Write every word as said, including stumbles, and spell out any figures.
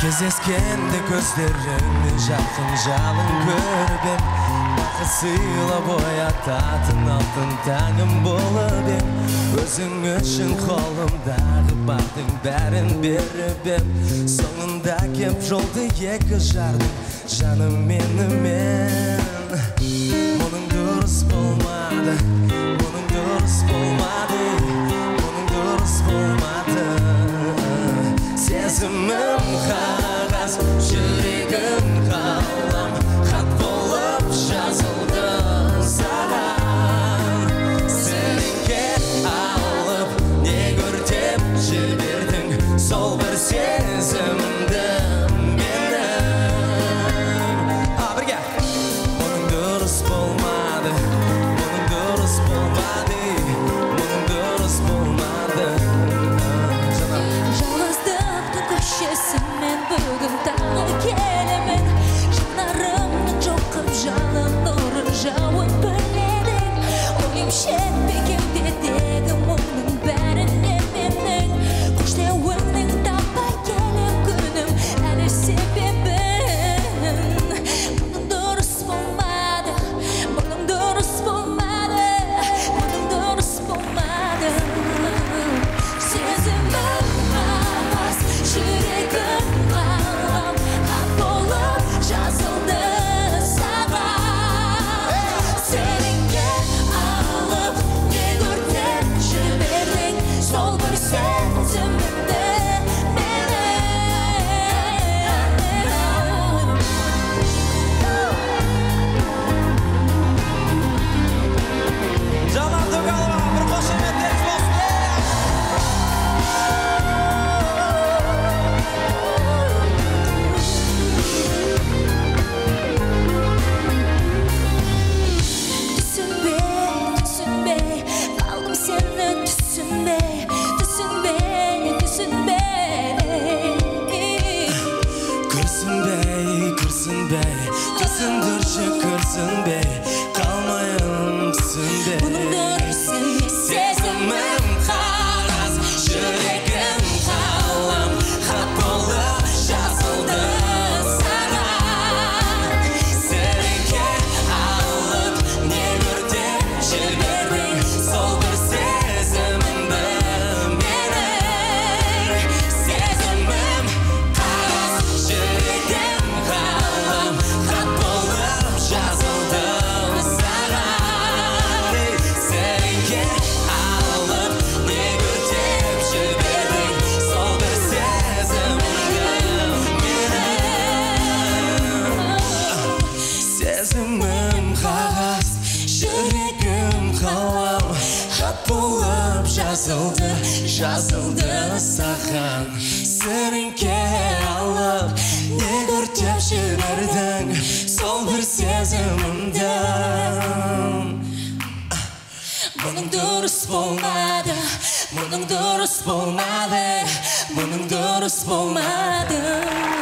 Кездескенде көздеріңнен жарқын жалын көріп ем, бақыт сыйлап оятатын алтын таңым болып ем. Өзің үшін қолымдағы бардың бәрін беріп ем, соңында кеп жолды екі жардың жаным менімен. Мұның дұрыс болмады, мұның дұрыс болмады, мұның дұрыс болмады. Сезімім қағаз, жүрегім қалам, хат болып жазылды саған. Сеніңке алып, не көртеп жібердің, сол бір сезімді менің. А, бірге! Мұның дұрыс болмады, мұның дұрыс болмады, мұның дұрыс болмады. Көшесімен бүгін тағы келемін, жанарымның жоқып жалын нұры жауып бөледің. Ойым жетпеген кеудедегі мұңның бәріне менің, көштеуіңнің таппай келем күнім әлі себебін. Мұның дұрыс болмады, мұның дұрыс болмады, мұның дұрыс болмады. Сезімім қағаз, жүрегім қалам, хат болып жазылды саған. Сеніңке алып, не көртеп жібердің, сол бір сезімімді менің. Жанар Дугалова, бір қошеметтеріңіз болсын. Түсінбей, түсінбей, қалдым сені түсінбей, түсінбей, түсінбей. Күрсінбей, күрсінбей, түсіндірші күрсінбей, қалмайын түсінбей. Мұның дұрыс емес, Сезімім қағаз, жүрегім қалам, хат болып жазылды саған. Сеніңке алып, не көртеп жібердің, сол бір сезімімді менің. Сезімім қағаз, жүрегім қалам, хат болып жазылды саған. Сеніңке алып, не көртеп жібердің, сол бір сезімімді менің. Сезімім қағаз, жүрегім қалам, хат болып жазылды, жазылды саған. Сеніңке алып, не көртеп жібердің, сол бір сезімімді. Мұның дұрыс болмады, мұның дұрыс болмады, мұның дұрыс болмады.